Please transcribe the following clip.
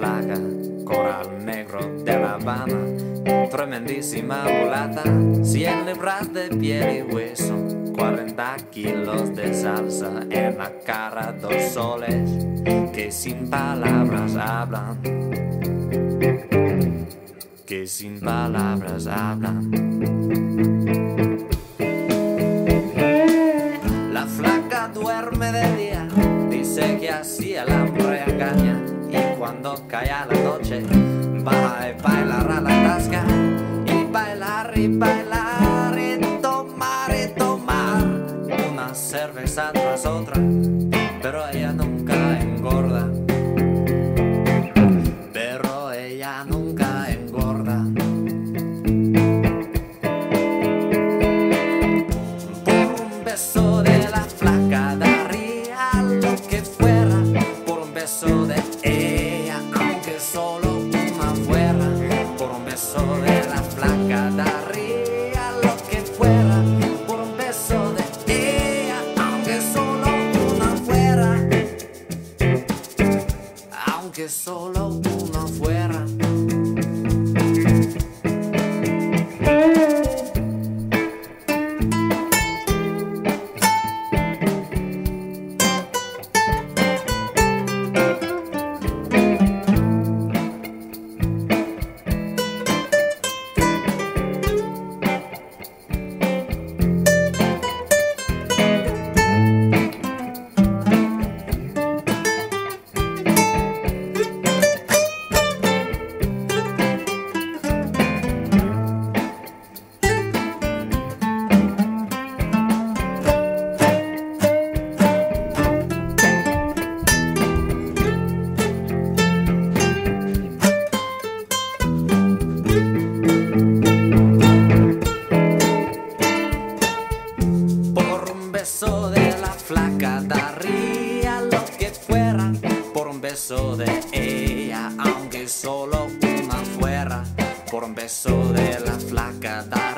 flaca, coral negro de La Habana, tremendísima mulata, 100 libras de piel y hueso, 40 kilos de salsa en la cara, 2 soles que sin palabras hablan, que sin palabras hablan. La flaca duerme de día, dice que así el hambre engaña, y cuando cae la noche va a bailar a la tasca, y bailar y bailar y tomar una cerveza tras otra, pero ella nunca engorda, pero ella nunca engorda. Por un beso de la flaca daría lo que fuera, por un beso de ella, aunque solo una fuera, por un beso de la flaca daría lo que fuera, por un beso de ella, aunque solo una fuera, aunque solo una fuera. Beso de la flaca daría lo que fuera, por un beso de ella, aunque solo una fuera, por un beso de la flaca daría